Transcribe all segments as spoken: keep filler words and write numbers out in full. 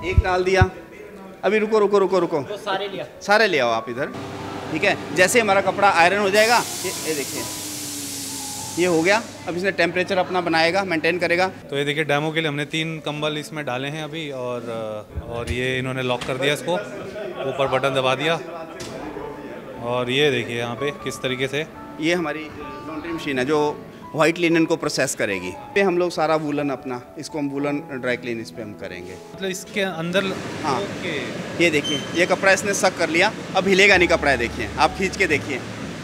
एक डाल दिया। अभी रुको रुको रुको रुको, तो सारे लिया सारे ले आओ आप इधर, ठीक है। जैसे हमारा कपड़ा आयरन हो जाएगा, ये ये देखिए ये हो गया। अब इसने टेम्परेचर अपना बनाएगा, मेंटेन करेगा। तो ये देखिए डेमो के लिए हमने तीन कंबल इसमें डाले हैं अभी, और और ये इन्होंने लॉक कर दिया इसको, ऊपर बटन दबा दिया, और ये देखिए यहाँ पे किस तरीके से ये हमारी लॉन्ड्री मशीन है जो वाइट लिनन को प्रोसेस करेगी। पे हम लोग सारा वूलन अपना, इसको हम वूलन ड्राई क्लीन इस पे हम करेंगे। मतलब इसके अंदर। हाँ ये देखिए ये कपड़ा इसने सक कर लिया, अब हिलेगा नहीं कपड़ा है, देखिए आप खींच के देखिए।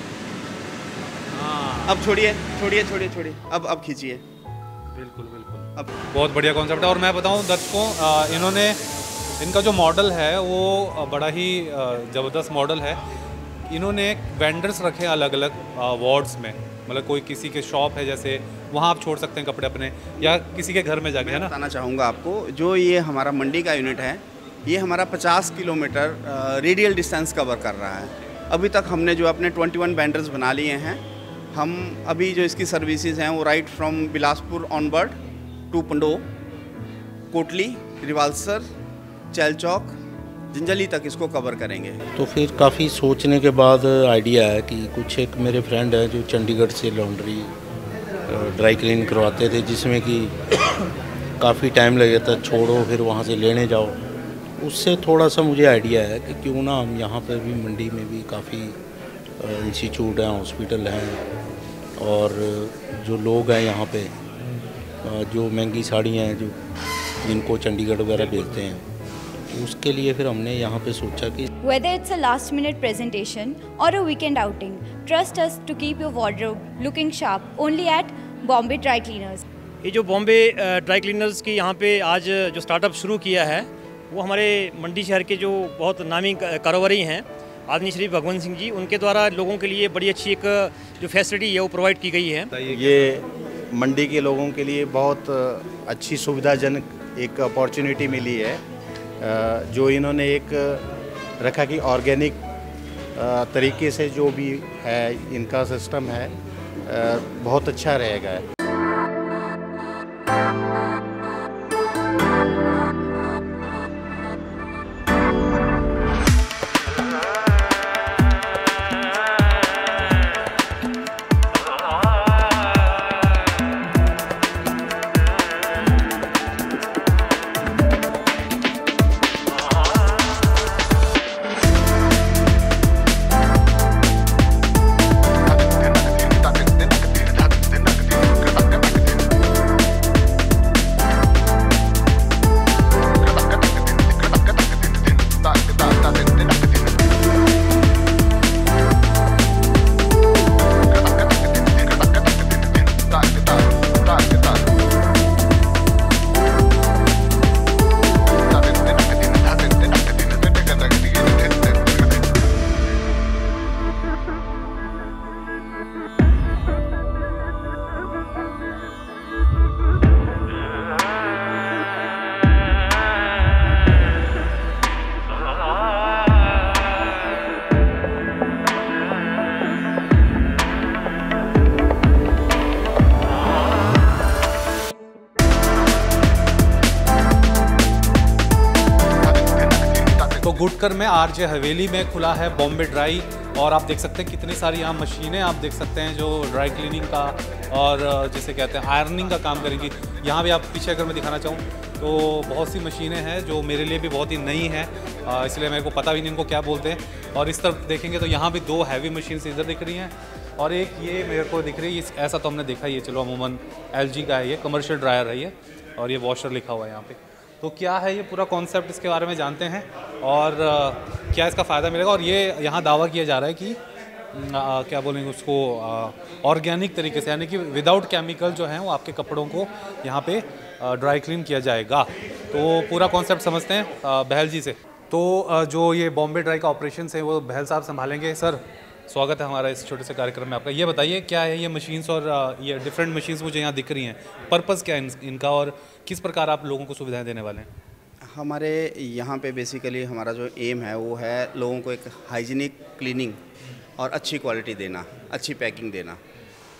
अब छोड़िए छोड़िए छोड़िए छोड़िए, अब अब खींचिए। बिल्कुल बिल्कुल, अब बहुत बढ़िया कॉन्सेप्ट है। और मैं बताऊं दर्शकों, इन्होंने इनका जो मॉडल है वो बड़ा ही ज़बरदस्त मॉडल है। इन्होंने वेंडर्स रखे हैं अलग अलग वार्ड्स में, मतलब कोई किसी के शॉप है जैसे, वहाँ आप छोड़ सकते हैं कपड़े अपने, या किसी के घर में जाके, है ना। बताना चाहूँगा आपको, जो ये हमारा मंडी का यूनिट है, ये हमारा पचास किलोमीटर रेडियल डिस्टेंस कवर कर रहा है। अभी तक हमने जो अपने इक्कीस वेंडर्स बना लिए हैं। हम अभी जो इसकी सर्विसेज हैं वो right from Bilaspur onward to Pandoh, Kotli, Rewalsar, Chail Chowk, Janjehli तक इसको कवर करेंगे। तो फिर काफ़ी सोचने के बाद आइडिया है कि कुछ एक मेरे फ्रेंड है जो चंडीगढ़ से लॉन्ड्री ड्राई क्लीन करवाते थे, जिसमें कि काफ़ी टाइम लग जाता, छोड़ो फिर वहाँ से लेने जाओ। उससे थोड़ा सा मुझे आइडिया है कि क्यों ना हम यहाँ पर भी मंडी में भी काफ़ी इंस्टीट्यूट हैं, हॉस्पिटल हैं, और जो लोग हैं यहाँ पे जो महंगी साड़ियाँ हैं जो जिनको चंडीगढ़ वगैरह बेचते हैं, उसके लिए फिर हमने यहाँ पे सोचा कि Whether it's a last minute presentation or a weekend outing, trust us to keep your wardrobe looking sharp only at Bombay Dry Cleaners. ये जो बॉम्बे ड्राई क्लीनर्स की यहाँ पे आज जो स्टार्टअप शुरू किया है, वो हमारे मंडी शहर के जो बहुत नामी कारोबारी हैं आदमी श्री भगवंत सिंह जी, उनके द्वारा लोगों के लिए बड़ी अच्छी एक जो फैसिलिटी है वो प्रोवाइड की गई है। ये मंडी के लोगों के लिए बहुत अच्छी सुविधाजनक एक अपॉर्चुनिटी मिली है, जो इन्होंने एक रखा कि ऑर्गेनिक तरीके से जो भी है इनका सिस्टम है बहुत अच्छा रहेगा। गुडकर में आरजे हवेली में खुला है बॉम्बे ड्राई, और आप देख सकते हैं कितनी सारी यहाँ मशीनें आप देख सकते हैं जो ड्राई क्लीनिंग का और जिसे कहते हैं आयरनिंग का काम करेंगी। यहाँ भी आप पीछे अगर मैं दिखाना चाहूँ तो बहुत सी मशीनें हैं जो मेरे लिए भी बहुत ही नई हैं, इसलिए मेरे को पता भी नहीं इनको क्या बोलते हैं। और इस तरफ देखेंगे तो यहाँ भी दो हैवी मशीन्स इधर दिख रही हैं, और एक ये मेरे को दिख रही है, ऐसा तो हमने देखा ही है, चलो अमूमन एल जी का है, ये कमर्शियल ड्रायर है ये, और ये वॉशर लिखा हुआ है यहाँ पे। तो क्या है ये पूरा कॉन्सेप्ट, इसके बारे में जानते हैं और आ, क्या इसका फ़ायदा मिलेगा। और ये यहाँ दावा किया जा रहा है कि आ, क्या बोलेंगे उसको, ऑर्गेनिक तरीके से, यानी कि विदाउट केमिकल जो है वो आपके कपड़ों को यहाँ पे ड्राई क्लीन किया जाएगा। तो पूरा कॉन्सेप्ट समझते हैं आ, बहल जी से। तो आ, जो ये बॉम्बे ड्राई का ऑपरेशन है वो बहल साहब संभालेंगे। सर स्वागत है हमारा इस छोटे से कार्यक्रम में आपका। ये बताइए क्या है ये मशीन्स और ये डिफरेंट मशीन्स मुझे यहाँ दिख रही हैं, पर्पज़ क्या है इनका और किस प्रकार आप लोगों को सुविधाएं देने वाले हैं? हमारे यहाँ पे बेसिकली हमारा जो एम है वो है लोगों को एक हाइजीनिक क्लीनिंग और अच्छी क्वालिटी देना, अच्छी पैकिंग देना।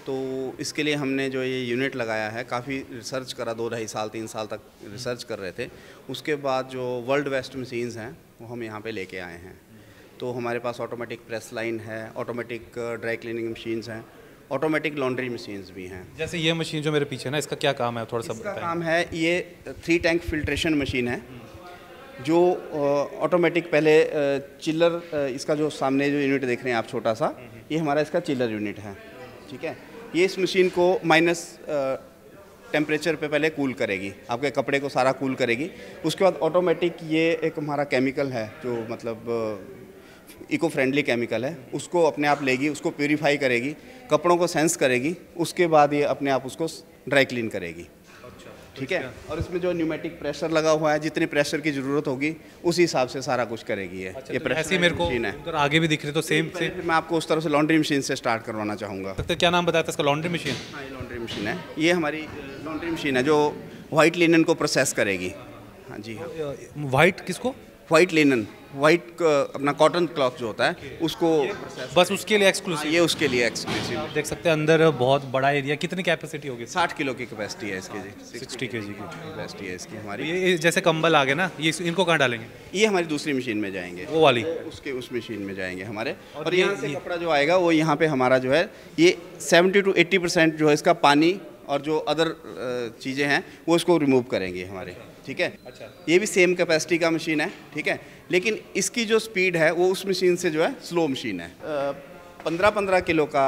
तो इसके लिए हमने जो ये यूनिट लगाया है, काफ़ी रिसर्च करा, दो ढाई साल तीन साल तक रिसर्च कर रहे थे। उसके बाद जो वर्ल्ड बेस्ट मशीन्स हैं वो हम यहाँ पे लेके आए हैं। तो हमारे पास ऑटोमेटिक प्रेस लाइन है, ऑटोमेटिक ड्राई क्लीनिंग मशीन्स हैं, ऑटोमेटिक लॉन्ड्री मशीन्स भी हैं। जैसे ये मशीन जो मेरे पीछे है ना, इसका क्या काम है, थोड़ा सा इसका बताएं। काम है, ये थ्री टैंक फिल्ट्रेशन मशीन है जो ऑटोमेटिक पहले चिल्लर, इसका जो सामने जो यूनिट देख रहे हैं आप छोटा सा, ये हमारा इसका चिल्लर यूनिट है, ठीक है। ये इस मशीन को माइनस टेम्परेचर पे पहले कूल करेगी, आपके कपड़े को सारा कूल करेगी। उसके बाद ऑटोमेटिक ये एक हमारा केमिकल है जो मतलब इको फ्रेंडली केमिकल है, उसको अपने आप लेगी, उसको प्यूरीफाई करेगी, कपड़ों को सेंस करेगी, उसके बाद ये अपने आप उसको ड्राई क्लीन करेगी, ठीक है। और इसमें जो न्यूमेटिक प्रेशर लगा हुआ है, जितनी प्रेशर की ज़रूरत होगी उसी हिसाब से सारा कुछ करेगी ये। अच्छा, ये तो प्रेशर ऐसे ही मेरे को मशीन है। उधर आगे भी दिख रहे तो सेम से। मैं आपको उस तरह से लॉन्ड्री मशीन से स्टार्ट करवाना चाहूँगा। तो क्या नाम बताया था इसका? Laundry machine. हाँ, ये लॉन्ड्री मशीन है। ये हमारी लॉन्ड्री मशीन है जो वाइट लिनन को प्रोसेस करेगी। हाँ जी हाँ, वाइट किसको? वाइट लिनन, वाइट अपना कॉटन क्लॉथ जो होता है उसको, बस उसके लिए एक्सक्लूसिव। ये उसके लिए एक्सक्लूसिव। देख सकते हैं अंदर बहुत बड़ा एरिया। कितनी कैपेसिटी होगी? साठ किलो की कैपेसिटी है इसकी जी, सिक्सटी के जी की कैपेसिटी है इसकी हमारी। ये जैसे कंबल आ गए ना, ये इनको कहाँ डालेंगे? ये हमारी दूसरी मशीन में जाएंगे, वो वाली उसके उस मशीन में जाएंगे हमारे। और और ये- यहाँ से ये- कपड़ा जो आएगा वो यहाँ पे हमारा जो है ये सेवेंटी टू एट्टी परसेंट जो है इसका पानी और जो अदर चीज़ें हैं वो इसको रिमूव करेंगे हमारे, ठीक है। अच्छा। ये भी सेम कैपेसिटी का मशीन है, ठीक है, लेकिन इसकी जो स्पीड है वो उस मशीन से जो है स्लो मशीन है। पंद्रह पंद्रह किलो का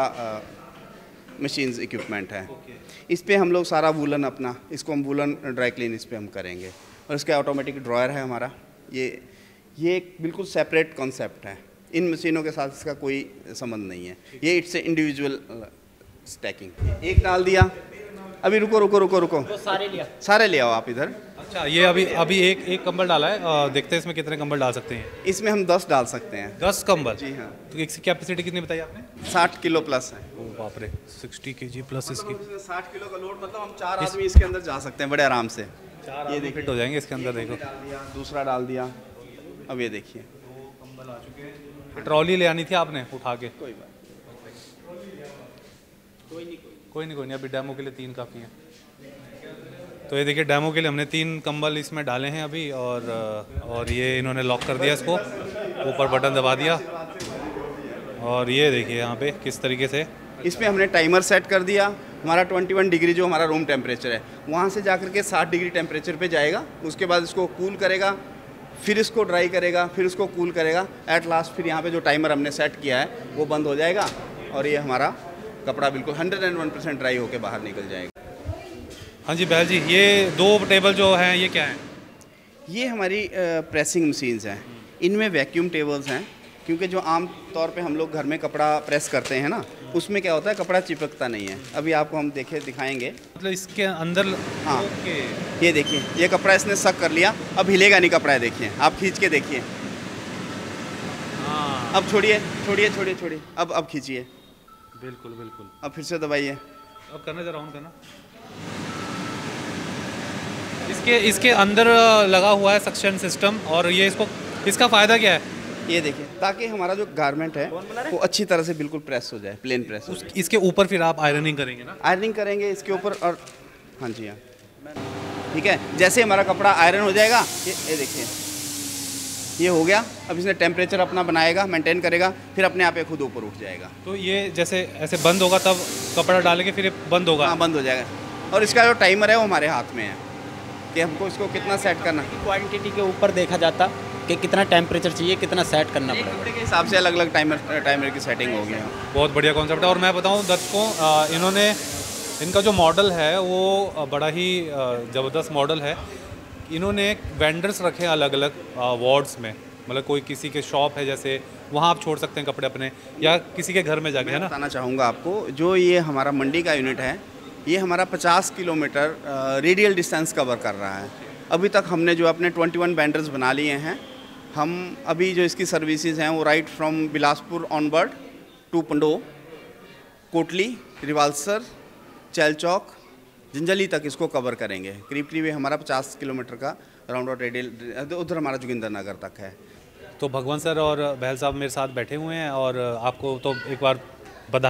मशीन्स इक्विपमेंट है। इस पे हम लोग सारा वूलन अपना, इसको हम वूलन ड्राई क्लीन इस पे हम करेंगे। और इसका ऑटोमेटिक ड्रॉयर है हमारा। ये ये एक बिल्कुल सेपरेट कॉन्सेप्ट है, इन मशीनों के साथ इसका कोई संबंध नहीं है। ये इट्स ए इंडिविजुअल स्टैकिंग। एक डाल दिया, अभी रुको रुको रुको रुको, सारे लिया सारे ले आओ आप इधर। अच्छा, ये अभी अभी एक एक कंबल डाला है। आ, देखते हैं इसमें कितने कंबल डाल सकते हैं। इसमें हम दस डाल सकते हैं। दस कंबल? जी हाँ। तो इसकी कैपेसिटी कितनी बताई आपने? साठ किलो प्लस है। ओ बाप रे, सिक्सटी के जी प्लस इसकी। इसमें साठ किलो का लोड, मतलब हम चार आदमी इसके अंदर जा सकते हैं बड़े आराम से। ये देखिए फिट हो जाएंगे इसके अंदर। देखो, डाल दिया, दूसरा डाल दिया, अब ये देखिए कंबल आ चुके हैं। ट्रॉली ले आनी थी आपने उठा के। कोई बात कोई नहीं कोई नहीं, अभी डेमो के लिए तीन काफ़ी हैं। तो ये देखिए, डेमो के लिए हमने तीन कंबल इसमें डाले हैं अभी। और और ये इन्होंने लॉक कर दिया इसको, ऊपर बटन दबा दिया। और ये देखिए यहाँ पे किस तरीके से इसमें हमने टाइमर सेट कर दिया। हमारा इक्कीस डिग्री जो हमारा रूम टेम्परेचर है वहाँ से जा कर के साठ डिग्री टेम्परेचर पे जाएगा। उसके बाद इसको कूल करेगा, फिर इसको ड्राई करेगा, फिर इसको कूल करेगा। एट लास्ट फिर यहाँ पे जो टाइमर हमने सेट किया है वो बंद हो जाएगा और ये हमारा कपड़ा बिल्कुल hundred and one percent dry होकर बाहर निकल जाएगा। हाँ जी बहल जी, ये दो टेबल जो हैं ये क्या हैं? ये हमारी प्रेसिंग मशीन्स हैं। इनमें वैक्यूम टेबल्स हैं, क्योंकि जो आम तौर पे हम लोग घर में कपड़ा प्रेस करते हैं ना, उसमें क्या होता है कपड़ा चिपकता नहीं है। अभी आपको हम देखे दिखाएंगे। मतलब इसके अंदर। हाँ। ओके। ये देखिए, ये कपड़ा इसने सक कर लिया, अब हिलेगा नहीं कपड़ा है। देखिए, आप खींच के देखिए। हाँ, अब छोड़िए छोड़िए छोड़िए छोड़िए, अब अब खींचिए, बिल्कुल बिल्कुल। अब फिर से दबाइए। अब करना जरा ऑन करना। इसके इसके अंदर लगा हुआ है सक्शन सिस्टम। और ये इसको, इसका फ़ायदा क्या है? ये देखिए, ताकि हमारा जो गारमेंट है वो अच्छी तरह से बिल्कुल प्रेस हो जाए, प्लेन प्रेस हो उस जाए। इसके ऊपर फिर आप आयरनिंग करेंगे ना? आयरनिंग करेंगे इसके ऊपर। और हाँ जी हाँ, ठीक है। जैसे हमारा कपड़ा आयरन हो जाएगा, ये ये देखिए, ये हो गया। अब इसने टेम्परेचर अपना बनाएगा, मेंटेन करेगा, फिर अपने आप ये खुद ऊपर उठ जाएगा। तो ये जैसे ऐसे बंद होगा तब कपड़ा डालेंगे, फिर ये बंद होगा? हाँ, बंद हो जाएगा। और इसका जो टाइमर है वो हमारे हाथ में है कि हमको इसको कितना सेट करना है। क्वांटिटी के ऊपर देखा जाता कि कितना टेम्परेचर चाहिए, कितना सेट करना एक पड़ेगा। कपड़े के हिसाब से अलग अलग टाइमर टाइमर की सेटिंग होगी। बहुत बढ़िया कॉन्सेप्ट है। और मैं बताऊं दर्शकों, अ, इन्होंने, इनका जो मॉडल है वो बड़ा ही ज़बरदस्त मॉडल है। इन्होंने वेंडर्स रखे हैं अलग अलग वार्ड्स में। मतलब कोई किसी के शॉप है जैसे, वहाँ आप छोड़ सकते हैं कपड़े अपने, या किसी के घर में जाके, है मैं ना? बताना चाहूँगा आपको, जो ये हमारा मंडी का यूनिट है ये हमारा पचास किलोमीटर रेडियल डिस्टेंस कवर कर रहा है। अभी तक हमने जो अपने इक्कीस बैंडर्स बना लिए हैं। हम अभी जो इसकी सर्विसेज हैं वो right from Bilaspur onward to Pandoh, Kotli, Rewalsar, Chail Chowk, Janjehli तक इसको कवर करेंगे। करीब करीब ये हमारा पचास किलोमीटर का राउंड और रेडियल, उधर हमारा जोगिंदर नगर तक है। तो भगवंत सर और बहल साहब मेरे साथ बैठे हुए हैं और आपको तो एक बार बधाई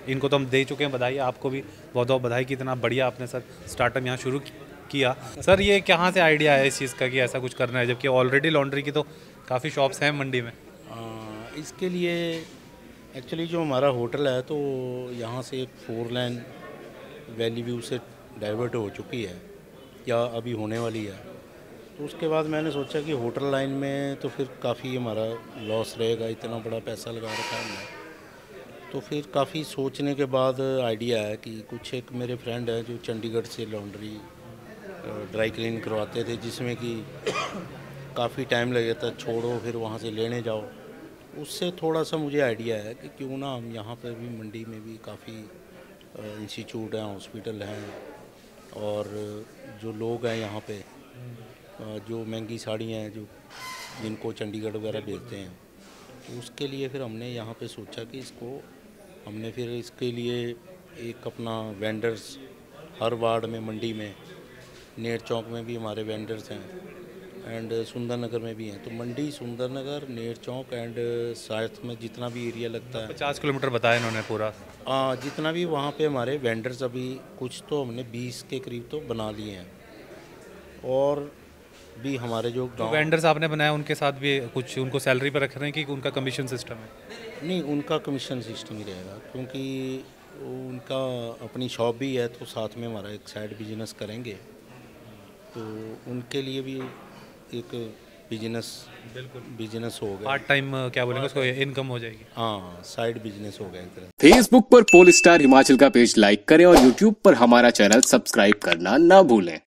इनको तो हम दे चुके हैं बधाई, आपको भी बहुत बहुत बधाई कि इतना बढ़िया आपने सर स्टार्टअप यहाँ शुरू किया। सर ये कहाँ से आइडिया है इस चीज़ का कि ऐसा कुछ करना है, जबकि ऑलरेडी लॉन्ड्री की तो काफ़ी शॉप्स हैं मंडी में? आ, इसके लिए एक्चुअली जो हमारा होटल है तो यहाँ से एक फोर लाइन वैली व्यू से डाइवर्ट हो चुकी है या अभी होने वाली है। तो उसके बाद मैंने सोचा कि होटल लाइन में तो फिर काफ़ी हमारा लॉस रहेगा, इतना बड़ा पैसा लगा रखा है हमने। तो फिर काफ़ी सोचने के बाद आइडिया है कि कुछ एक मेरे फ्रेंड है जो चंडीगढ़ से लॉन्ड्री ड्राई क्लीन करवाते थे, जिसमें कि काफ़ी टाइम लग जाता, छोड़ो फिर वहाँ से लेने जाओ। उससे थोड़ा सा मुझे आइडिया है कि क्यों ना हम यहाँ पर भी मंडी में भी काफ़ी इंस्टीट्यूट हैं, हॉस्पिटल हैं और जो लोग हैं यहाँ पे जो महंगी साड़ियाँ हैं जो जिनको चंडीगढ़ वगैरह भेजते हैं, तो उसके लिए फिर हमने यहाँ पे सोचा कि इसको हमने फिर इसके लिए एक अपना वेंडर्स हर वार्ड में मंडी में, नेर चौक में भी हमारे वेंडर्स हैं एंड सुंदर नगर में भी हैं। तो मंडी, सुंदर नगर, नेर चौक एंड साथ में जितना भी एरिया लगता है पचास किलोमीटर बताया इन्होंने पूरा, हाँ जितना भी वहाँ पे हमारे वेंडर्स अभी कुछ तो हमने बीस के करीब तो बना लिए हैं। और भी हमारे जो जो वेंडर्स आपने बनाया उनके साथ भी कुछ उनको सैलरी पर रख रहे हैं कि उनका कमीशन सिस्टम है? नहीं, उनका कमीशन सिस्टम ही रहेगा क्योंकि उनका अपनी शॉप भी है, तो साथ में हमारा एक साइड बिजनेस करेंगे तो उनके लिए भी एक बिजनेस बिल्कुल बिजनेस हो गया, पार्ट टाइम क्या बोलेंगे उसको, इनकम हो जाएगी। हाँ, साइड बिजनेस हो गया एक तरह। फेसबुक पर पोल स्टार हिमाचल का पेज लाइक करें और यूट्यूब पर हमारा चैनल सब्सक्राइब करना ना भूलें।